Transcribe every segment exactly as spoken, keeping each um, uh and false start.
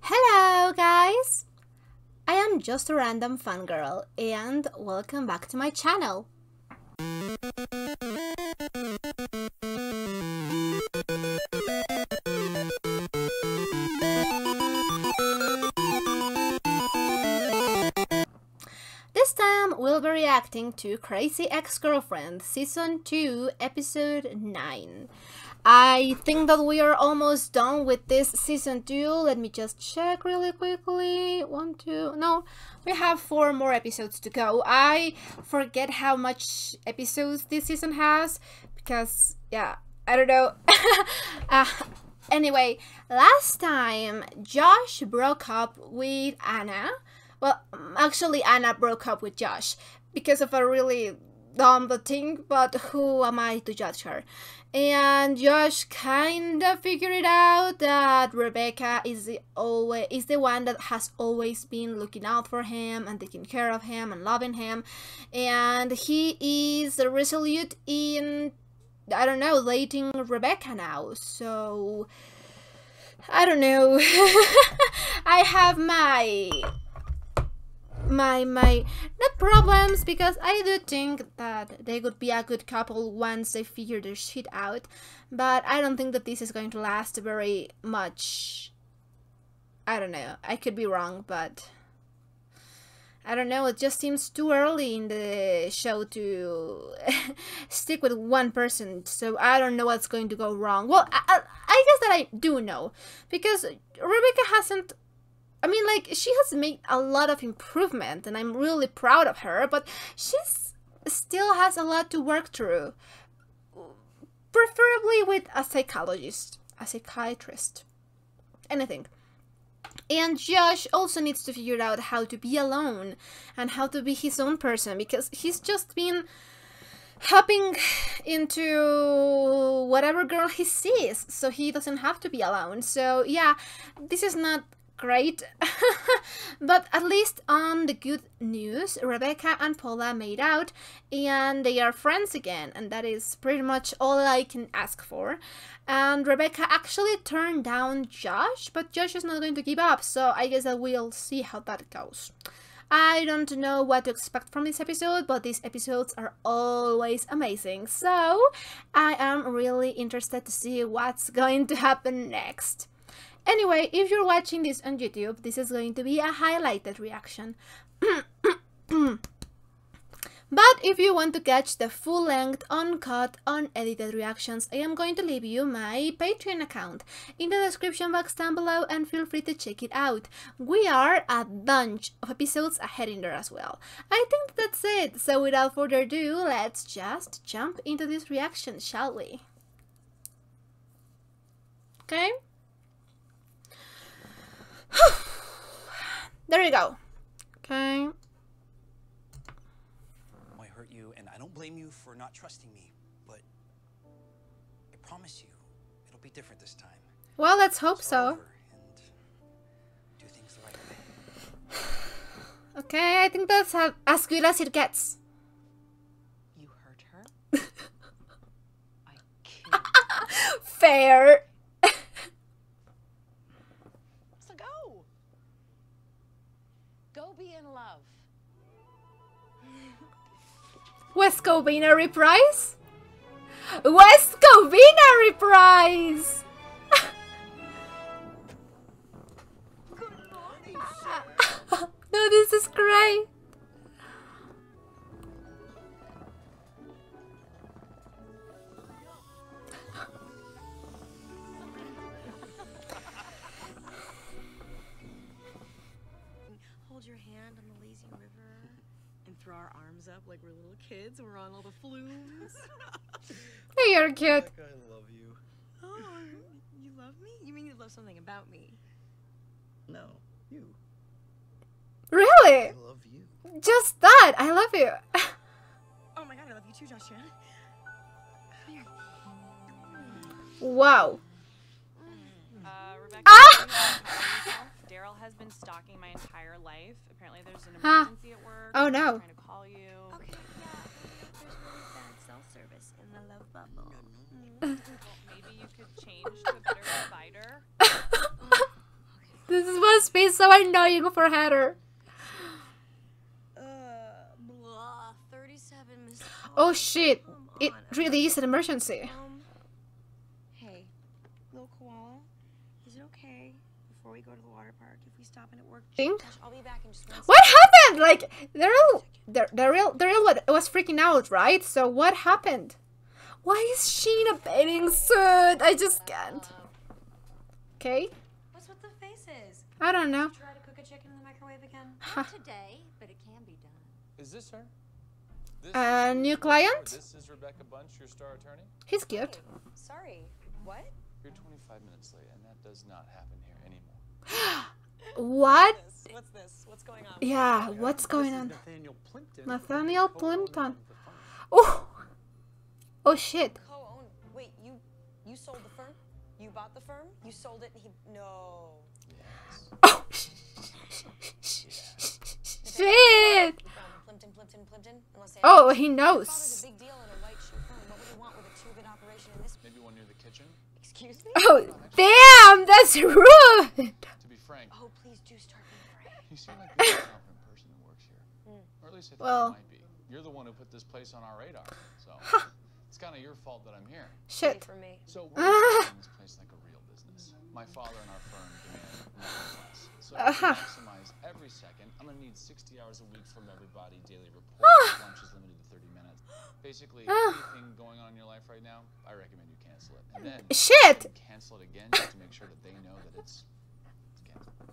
Hello guys! I am just a random fangirl and welcome back to my channel. This time we'll be reacting to Crazy Ex-Girlfriend Season two Episode nine. I think that we are almost done with this season two. Let me just check really quickly. One, two, no, we have four more episodes to go. I forget how much episodes this season has because, yeah, I don't know. uh, anyway, last time Josh broke up with Anna. Well, actually Anna broke up with Josh because of a really dumb thing, but who am I to judge her? And Josh kind of figured it out that Rebecca is the always is the one that has always been looking out for him and taking care of him and loving him, and he is resolute in, I don't know, dating Rebecca now. So I don't know. I have my my my not problems, because I do think that they could be a good couple once they figure their shit out, but I don't think that this is going to last very much. I don't know, I could be wrong, but I don't know, it just seems too early in the show to stick with one person, so I don't know what's going to go wrong. Well, I, I, I guess that I do know, because Rebecca hasn't, I mean, like, she has made a lot of improvement, and I'm really proud of her, but she's still has a lot to work through. Preferably with a psychologist, a psychiatrist, anything. And Josh also needs to figure out how to be alone and how to be his own person, because he's just been hopping into whatever girl he sees, so he doesn't have to be alone. So yeah, this is not great. But at least on the good news, Rebecca and Paula made out and they are friends again, and that is pretty much all I can ask for. And Rebecca actually turned down Josh, but Josh is not going to give up, so I guess that we'll see how that goes. I don't know what to expect from this episode, but these episodes are always amazing, so I am really interested to see what's going to happen next. Anyway, if you're watching this on YouTube, this is going to be a highlighted reaction. But if you want to catch the full-length, uncut, unedited reactions, I am going to leave you my Patreon account in the description box down below, and feel free to check it out. We are a bunch of episodes ahead in there as well. I think that's it, so without further ado, let's just jump into this reaction, shall we? Okay? There you go. Okay. I hurt you, and I don't blame you for not trusting me, but I promise you it'll be different this time. Well, let's hope so. And do things the right way. Okay, I think that's ha as good as it gets. You hurt her? I killed her. Fair. So go. Go be in love. West Covina reprise? West Covina reprise! No, this is great. Hold your hand on the lazy river and throw our arms up like we're little kids. We're on all the flumes. Hey, you're cute. I love you. Oh, you love me? You mean you love something about me? No, you. Really? I love you. Just that. I love you. Oh my god, I love you too, Josh. Wow. Uh, Rebecca, Ah! Daryl has been stalking my entire life. Apparently there's an Huh. emergency at work. Oh, I'm no. trying to call you. Okay, yeah. There's really bad cell service in the love bubble. Well, maybe you could change to a better provider. This was must be so annoying for Heather. Uh, blah. thirty-seven, Miss. Oh shit. Come It on. really is an emergency. Um, hey, little koala, is it okay before we go to the water park if we stop in at work? Think? Gosh, I'll be back in just one What happened? Like, Daryl, the Daryl, Daryl was freaking out, right? So what happened? Why is she in a bathing suit? I just can't. Okay. What's with the faces? I don't know. Try to cook a chicken in the microwave again? Not today, but it can be done. Is this her? This A is new client? This is Rebecca Bunch, your star attorney. He's cute. Hey, sorry, what? You're twenty-five minutes late, and that does not happen here anymore. What? This, what's this? What's going on? Yeah, what's going on? Nathaniel Plimpton. Nathaniel co-owner Plimpton. of the firm. Oh! Oh shit. Co-own. Wait, you you sold the firm? You bought the firm? You sold it? And he no. Oh! Shit! You found Plimpton, Plimpton, Plimpton. Unless I Oh, he Father's knows. a big deal in a white shoe firm. What would you want with a two-bit operation in this? Maybe one near the kitchen. Excuse me? Oh, damn! That's rude! To be frank, Oh, please do start being frank. you seem like the most confident person who works here, or at least I think Well. you might be. You're the one who put this place on our radar, so it's kind of your fault that I'm here. Shit. For me. So we're running this place like a real business. My father and our firm demand nothing less. So to Uh-huh. maximize every second, I'm gonna need sixty hours a week from everybody. Daily reports. Lunch is limited to thirty minutes. Basically, anything going on in your life right now, I recommend you cancel it. And then Shit! you can cancel it again just to make sure that they know that it's, it's canceled.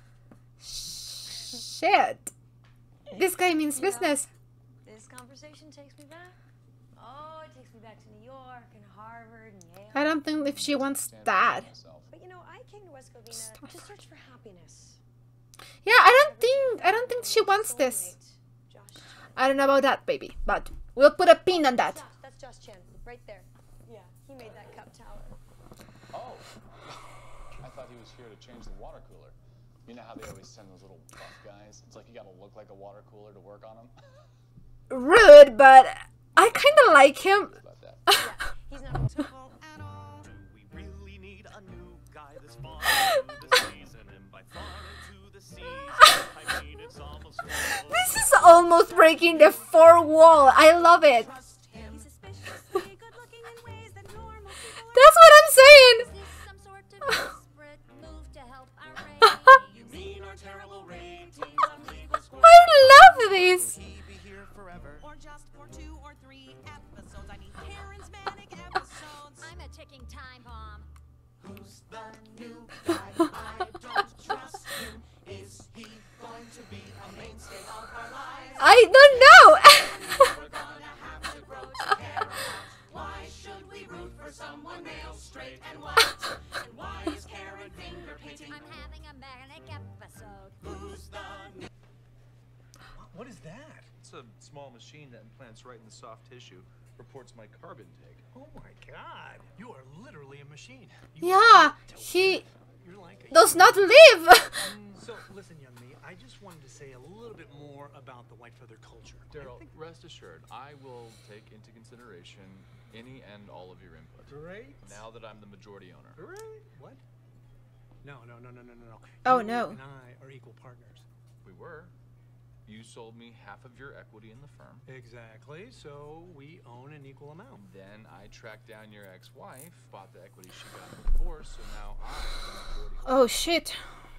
Shit. This guy means business. This conversation takes me back. Oh, it takes me back to New York and Harvard and Yale. I don't think if she wants Stand up that. for myself. But you know, I came to West Covina Stop. to search for happiness. Yeah, I don't think I don't think she wants this. Soulmate, Josh Chen. I don't know about that, baby, but we'll put a pin on that. Josh, that's Josh Chen, right there. Yeah, he made that cup tower. Oh, I thought he was here to change the water cooler. You know how they always send those little buff guys? It's like you gotta look like a water cooler to work on them. Rude, but I kind of like him. About that. Yeah, he's not typical at all. Do we really need a new guy this far into the season? And by far into the season, I mean it's almost fall. This is almost breaking the fourth wall. I love it. He's suspiciously good looking in ways that normal people are. That's what I'm saying. Is this some sort of desperate move to help our rating? You mean our terrible ratings on legal score? I love this. He be here forever. Or just for two or three episodes. I need charismatic episodes. I'm a ticking time bomb. Who's the new guy? I don't trust him. Is he going to be a mainstay of our lives? I don't know. We're gonna have to grow to care about. Why should we root for someone male, straight, and white? And why is Karen finger painting? I'm having a manic episode. Who's the new? What is that? It's a small machine that implants right in the soft tissue, reports my carb intake. Oh my god. You are literally a machine. You Yeah, he You're like a does not live. So, listen, young me, I just wanted to say a little bit more about the white feather culture. Daryl, rest assured, I will take into consideration any and all of your input. Great. Now that I'm the majority owner. Hooray. What? No, no, no, no, no, no, no. Oh, You no. and I are equal partners. We were. You sold me half of your equity in the firm. Exactly. So we own an equal amount. Then I tracked down your ex-wife, bought the equity she got in the divorce, so now I'm the majority owner. Oh shit.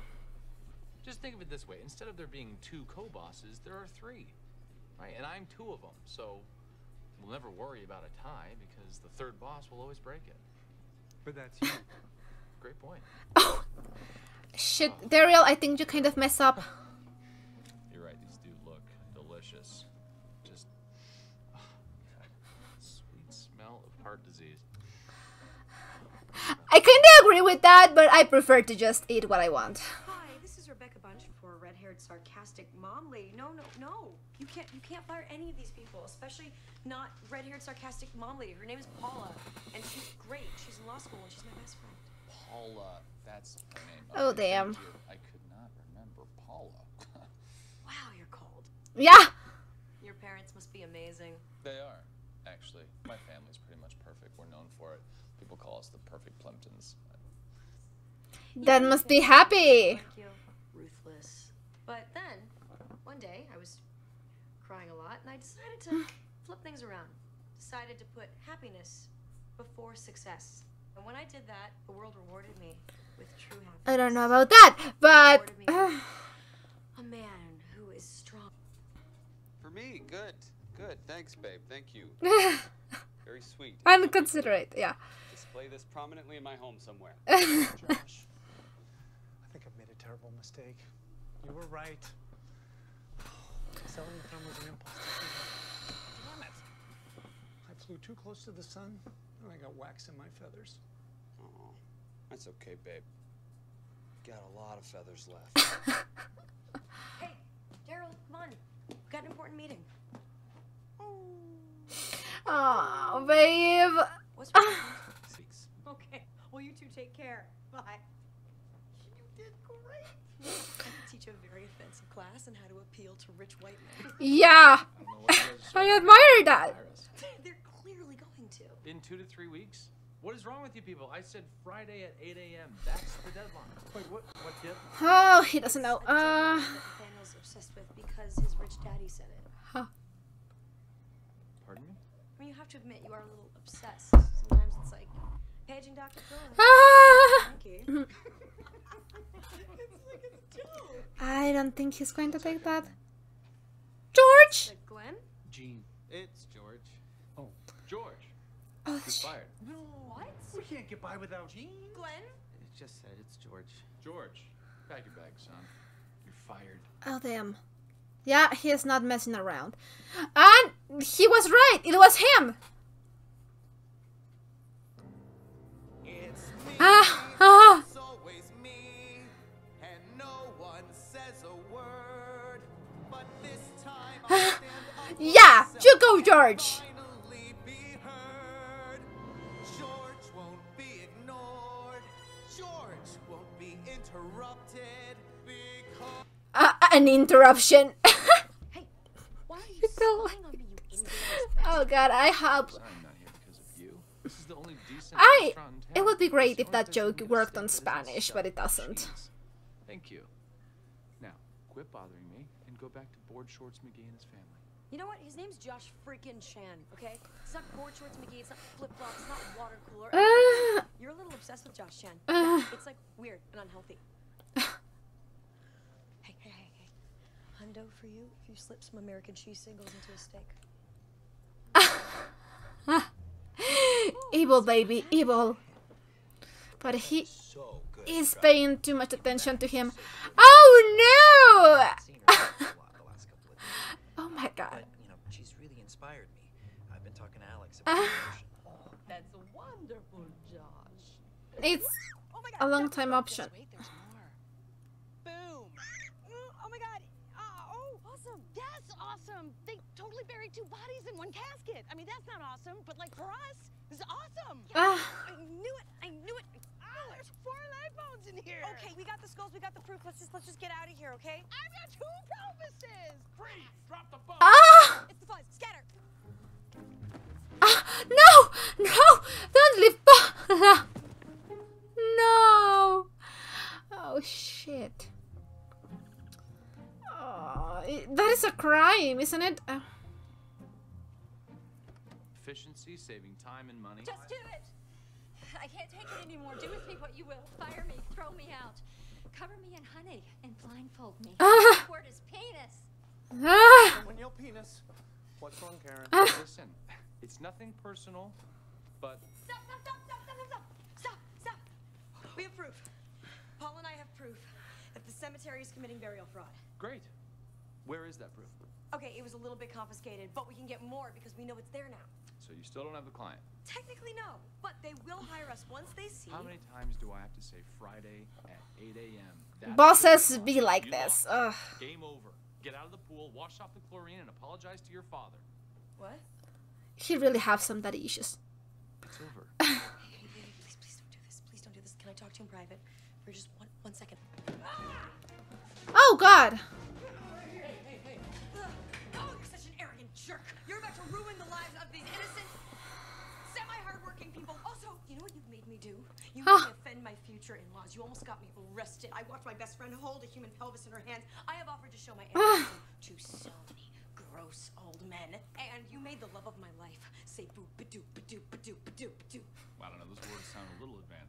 Just think of it this way. Instead of there being two co-bosses, there are three. Right? And I'm two of them, so we'll never worry about a tie because the third boss will always break it. But that's you. Great point. Oh shit, Daryl, I think you kind of mess up. You're right, these do look delicious. Just sweet smell of heart disease. I kind of agree with that, but I prefer to just eat what I want. Hi, this is Rebecca Bunch for red-haired sarcastic mom lady. No, no, no. You can't you can't fire any of these people, especially not red-haired sarcastic mom lady. Her name is Paula, and she's great. She's in law school and she's my best friend. Paula, that's her name. Oh, Okay, damn. thank you. I could not remember Paula. Wow, you're cold. Yeah. Your parents must be amazing. They are, actually. My family's pretty much perfect. We're known for it. People call us the perfect Plimptons. That must be happy. Thank you. I decided to flip things around. Decided to put happiness before success. And when I did that, the world rewarded me with true happiness. I don't know about that, but Rewarded me with a man who is strong. For me, good. Good. Thanks, babe. Thank you. Very sweet. and considerate. Yeah. Display this prominently in my home somewhere. Josh, I think I've made a terrible mistake. You were right. Selling the film was an impulse decision. Damn it. I flew too close to the sun, and I got wax in my feathers. Oh, that's okay, babe. Got a lot of feathers left. Hey, Daryl, come on. We've got an important meeting. Oh, babe. What's wrong? Six. Okay. Well, you two take care. Bye. You did great. I could teach a very offensive class on how to appeal to rich white men. Yeah. I don't know what you guys are so I admire that. Iris. They're clearly going to. In two to three weeks? What is wrong with you people? I said Friday at eight A M That's the deadline. Wait, what? What did? Oh, he doesn't know. A deadline Uh. that Nathaniel's obsessed with because his rich daddy said it. Huh. Pardon me? I mean, you have to admit you are a little obsessed. Sometimes it's like paging Doctor Phil. Ah. Thank you. I don't think he's going to take that. George. Like Glenn? Gene. It's George. Oh, George. Oh, He's fired. What? We can't get by without Gene. Glenn? It just said it's George. George, pack your bags, son. You're fired. oh damn. Yeah, he is not messing around. And he was right. It was him. It's me. Ah, ah. It's always me. And no one says a word. But this time I'll stand up for Yeah, myself you go, and George. finally be heard. George won't be ignored. George won't be interrupted because Uh, an interruption. Hey, why are you Still- spying on me, you indoors? Oh god, I hope. Sorry I'm not here because of you. This is the only decent I. restaurant in It town. would be great It's the if only that place joke you can get a worked steak on that isn't Spanish, stuffed but it with doesn't. cheese. Thank you. Now, quit bothering me and go back to Board Shorts McGee and his family. You know what? His name's Josh freaking Chan, okay? It's not board shorts McGee, it's not flip flops, it's not water cooler. Uh, You're a little obsessed with Josh Chan. Uh. Yeah, it's like weird and unhealthy. Hey, hey, hey, hey. Hundo for you if you slip some American cheese singles into a steak. evil baby, evil. But he So good. is paying too much attention to him. Oh Seen no! her a lot the last couple of days. Oh my god. But, you know, she's really inspired me. I've been talking to Alex about the promotion. That's wonderful, Josh. It's Oh my God. a long no, time no, option. Just wait, there's more. Boom. Mm, oh my God. Uh, oh, awesome. That's awesome. They totally buried two bodies in one casket. I mean, that's not awesome, but like for us, this is awesome. Ah. I knew it. I knew it. Oh, there's four leg bones in here. Okay, we got the skulls, we got the proof. Let's just let's just get out of here, okay? I've got two pelvises. Freeze! Drop the ball! Ah! It's the fuzz. Scatter. Ah! No! No! Don't leave Paula! No! Oh shit. Oh, i- that is a crime, isn't it? Uh, Efficiency, saving time and money. Just do it. I can't take it anymore. Do with me what you will. Fire me. Throw me out. Cover me in honey and blindfold me. Ah. The word is penis. ah! When your penis. What's wrong, Karen? Listen, it's nothing personal, but Stop, stop, stop, stop, stop, stop, stop, stop. We have proof. Paul and I have proof that the cemetery is committing burial fraud. great. Where is that proof? Okay, it was a little bit confiscated, but we can get more because we know it's there now. So you still don't have the client. Technically, no, but they will hire us once they see. How many times do I have to say Friday at eight A M? Bosses be like this. Ugh. Game over. Get out of the pool, wash off the chlorine, and apologize to your father. What? He really have some daddy issues. It's over. Hey, hey, hey, please, please don't do this. Please don't do this. Can I talk to you in private for just one, one second? Oh god. Oh, you're such an arrogant jerk. You're about to ruin the lives of these innocent, semi-hardworking people. Also, you know what you've made me do? You made Huh. me offend my future in-laws. You almost got me arrested. I watched my best friend hold a human pelvis in her hands. I have offered to show my ancestry to so many gross old men. And you made the love of my life say boo ba doo ba doo ba doo ba doo ba doo. I don't know, those words sound a little advanced.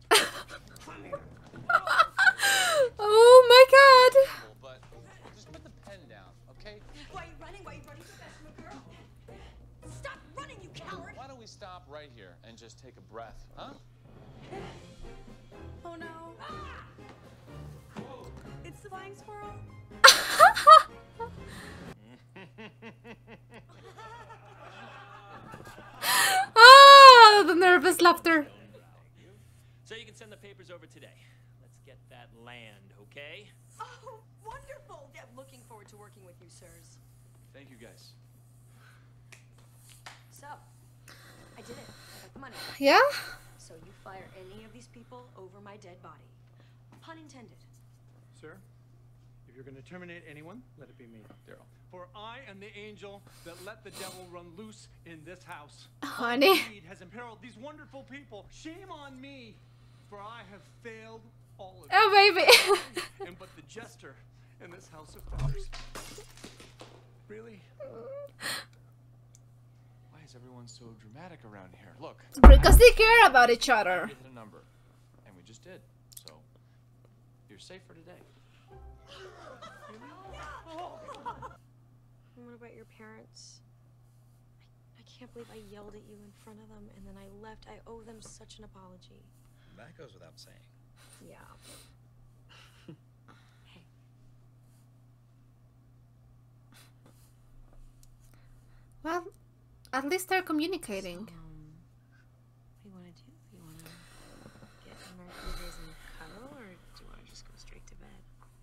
Oh my god. But just put the pen down, okay? Why are you running? Why are you running so fast from a girl? Stop running, you coward! Why don't we stop right here and just take a breath, huh? Oh no. Ah! It's the flying squirrel. Ah, the nervous laughter. So you can send the papers over today. Let's get that land, okay? Oh, wonderful! Yeah, looking forward to working with you, sirs. Thank you, guys. So, I did it. I got the money. Yeah? So you fire any of these people over my dead body. Pun intended. Sir, if you're going to terminate anyone, let it be me, Daryl. For I am the angel that let the devil run loose in this house. Honey. My deed has imperiled these wonderful people. Shame on me, for I have failed all of you. Oh, baby. And but the jester in this house of feathers. Really? Why is everyone so dramatic around here? Look. Because they care about each other. We hit a number, and we just did. So, you're safe for today. And what about your parents? I, I can't believe I yelled at you in front of them and then I left. I owe them such an apology. That goes without saying. Yeah. Hey. Well, at least they're communicating. So, um, what do you want to do? You want to get in our P Js and cuddle, or do you want to just go straight to bed?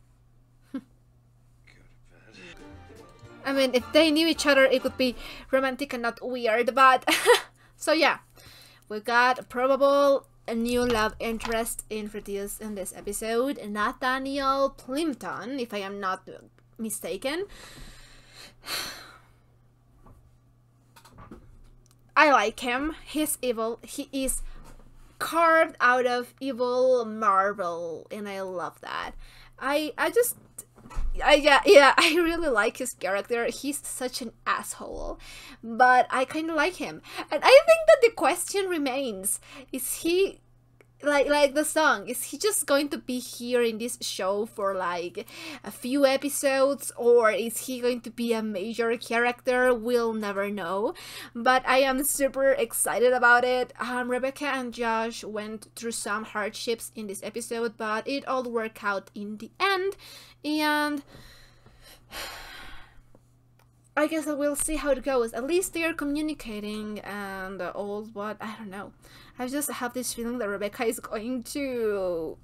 I mean, if they knew each other, it would be romantic and not weird, but... So yeah, we got a probable a new love interest introduced in this episode, Nathaniel Plimpton, if I am not mistaken. I like him. He's evil. He is carved out of evil marble, and I love that. I I just... I, yeah, yeah, I really like his character. He's such an asshole, but I kind of like him. And I think that the question remains, is he, like, like the song, is he just going to be here in this show for, like, a few episodes, or is he going to be a major character? We'll never know, but I am super excited about it. Um, Rebecca and Josh went through some hardships in this episode, but it all worked out in the end. And I guess we'll see how it goes. At least they're communicating and all, but I don't know. I just have this feeling that Rebecca is going to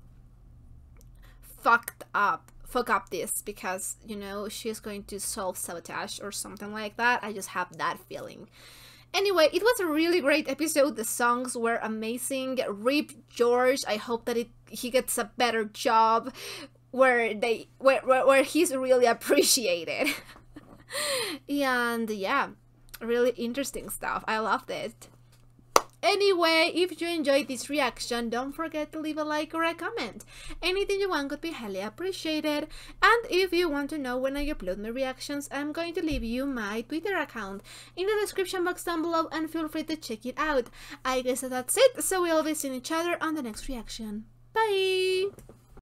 fuck up, fuck up this because, you know, she's going to self-sabotage or something like that. I just have that feeling. Anyway, it was a really great episode. The songs were amazing. Rip George, I hope that it he gets a better job where they where, where, where he's really appreciated. And yeah, really interesting stuff. I loved it. Anyway, if you enjoyed this reaction, don't forget to leave a like or a comment. Anything you want would be highly appreciated. And if you want to know when I upload my reactions, I'm going to leave you my Twitter account in the description box down below, and feel free to check it out. I guess that's it, so we'll be seeing each other on the next reaction. Bye!